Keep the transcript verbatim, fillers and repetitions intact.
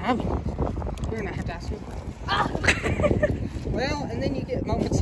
have. You're gonna have to ask me. Ah! Well, and then you get moments